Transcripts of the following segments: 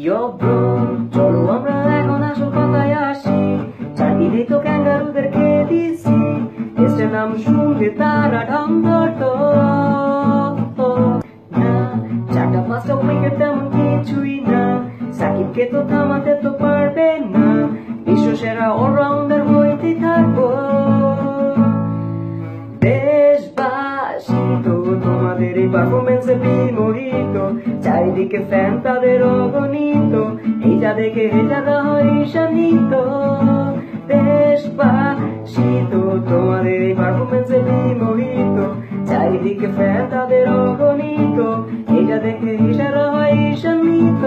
Yo bro, চলো আমরা এখন আসল কথায় আসি। চাকরি তো ক্যাঙ্গারুদেরকে দিছি, দেশের নাম শুনলে তারা ঢং ধরতো না। চারটা পাঁচটা উইকেট তেমন কিছুই না, সাকিবকে তো থামাতে তো পারবে না। বিশ্ব সেরা অলরাউন্ডার হইতে থাকবো। দেশবাসী তো তোমাদের এই পারফরমেন্সে বিমোহিত, চারিদিকে ফ্যান তাদের অগণিত, এইটা দেখে হেজারা হয় ঈর্ষান্বিত। দেশবাসী তো তোমাদের এই পারফরমেন্সে বিমোহিত, চারিদিকে ফ্যান তাদের অগণিত, এইটা দেখে হেজারা হয় ঈর্ষান্বিত।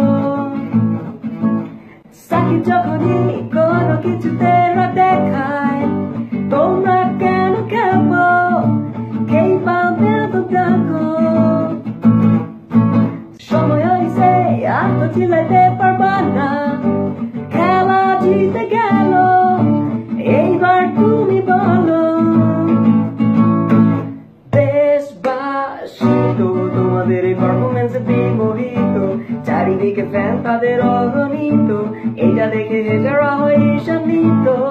সাকিব যখনই কোনো কিছুতে রাগ দেখায়, তোমরা কেন খেলবো? কেই পাবে তো দেখো, সময় হইছে আর তো চিল্লাইতে পারবা না। খেলা জিতে গেল, এইবার তুমি বলো। দেশবাসী তো তোমাদের এই পারফরমেন্সে বিমোহিত, চারিদিকে ফ্যান তাদের অগণিত, এইটা দেখে যারা হয় ঈর্ষান্বিত।